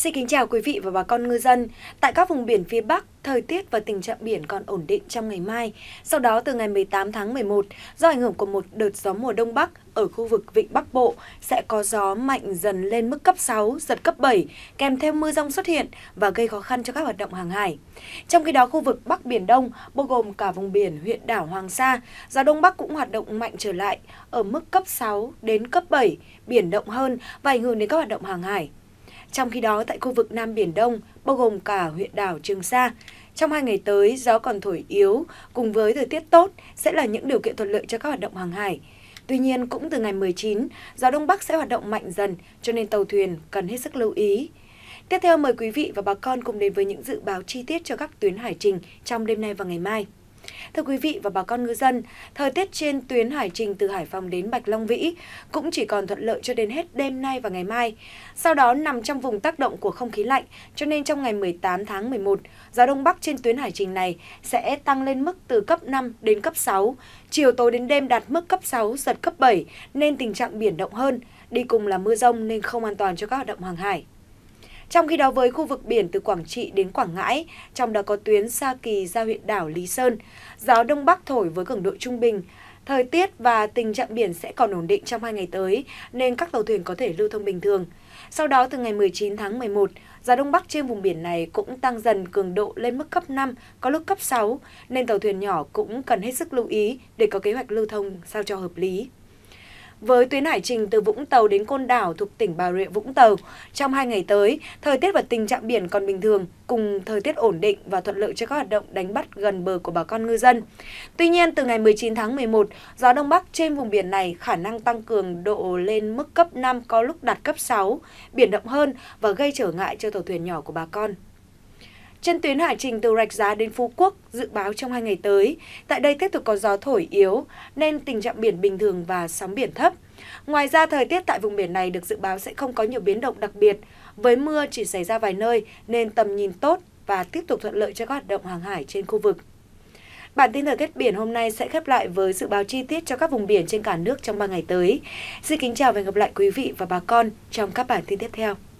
Xin kính chào quý vị và bà con ngư dân. Tại các vùng biển phía Bắc, thời tiết và tình trạng biển còn ổn định trong ngày mai. Sau đó từ ngày 18 tháng 11, do ảnh hưởng của một đợt gió mùa Đông Bắc ở khu vực Vịnh Bắc Bộ sẽ có gió mạnh dần lên mức cấp 6, giật cấp 7, kèm theo mưa dông xuất hiện và gây khó khăn cho các hoạt động hàng hải. Trong khi đó, khu vực Bắc Biển Đông, bao gồm cả vùng biển huyện đảo Hoàng Sa, gió Đông Bắc cũng hoạt động mạnh trở lại ở mức cấp 6 đến cấp 7, biển động hơn và ảnh hưởng đến các hoạt động hàng hải. Trong khi đó, tại khu vực Nam Biển Đông, bao gồm cả huyện đảo Trường Sa, trong 2 ngày tới, gió còn thổi yếu cùng với thời tiết tốt sẽ là những điều kiện thuận lợi cho các hoạt động hàng hải. Tuy nhiên, cũng từ ngày 19, gió Đông Bắc sẽ hoạt động mạnh dần, cho nên tàu thuyền cần hết sức lưu ý. Tiếp theo, mời quý vị và bà con cùng đến với những dự báo chi tiết cho các tuyến hải trình trong đêm nay và ngày mai. Thưa quý vị và bà con ngư dân, thời tiết trên tuyến hải trình từ Hải Phòng đến Bạch Long Vĩ cũng chỉ còn thuận lợi cho đến hết đêm nay và ngày mai. Sau đó nằm trong vùng tác động của không khí lạnh, cho nên trong ngày 18 tháng 11, gió Đông Bắc trên tuyến hải trình này sẽ tăng lên mức từ cấp 5 đến cấp 6. Chiều tối đến đêm đạt mức cấp 6, giật cấp 7 nên tình trạng biển động hơn, đi cùng là mưa dông nên không an toàn cho các hoạt động hàng hải. Trong khi đó với khu vực biển từ Quảng Trị đến Quảng Ngãi, trong đó có tuyến Sa Kỳ ra huyện đảo Lý Sơn, gió Đông Bắc thổi với cường độ trung bình. Thời tiết và tình trạng biển sẽ còn ổn định trong 2 ngày tới nên các tàu thuyền có thể lưu thông bình thường. Sau đó từ ngày 19 tháng 11, gió Đông Bắc trên vùng biển này cũng tăng dần cường độ lên mức cấp 5, có lúc cấp 6 nên tàu thuyền nhỏ cũng cần hết sức lưu ý để có kế hoạch lưu thông sao cho hợp lý. Với tuyến hải trình từ Vũng Tàu đến Côn Đảo thuộc tỉnh Bà Rịa Vũng Tàu, trong 2 ngày tới, thời tiết và tình trạng biển còn bình thường, cùng thời tiết ổn định và thuận lợi cho các hoạt động đánh bắt gần bờ của bà con ngư dân. Tuy nhiên, từ ngày 19 tháng 11, gió Đông Bắc trên vùng biển này khả năng tăng cường độ lên mức cấp 5, có lúc đạt cấp 6, biển động hơn và gây trở ngại cho tàu thuyền nhỏ của bà con. Trên tuyến hải trình từ Rạch Giá đến Phú Quốc, dự báo trong 2 ngày tới, tại đây tiếp tục có gió thổi yếu nên tình trạng biển bình thường và sóng biển thấp. Ngoài ra, thời tiết tại vùng biển này được dự báo sẽ không có nhiều biến động đặc biệt, với mưa chỉ xảy ra vài nơi nên tầm nhìn tốt và tiếp tục thuận lợi cho các hoạt động hàng hải trên khu vực. Bản tin thời tiết biển hôm nay sẽ khép lại với dự báo chi tiết cho các vùng biển trên cả nước trong 3 ngày tới. Xin kính chào và hẹn gặp lại quý vị và bà con trong các bản tin tiếp theo.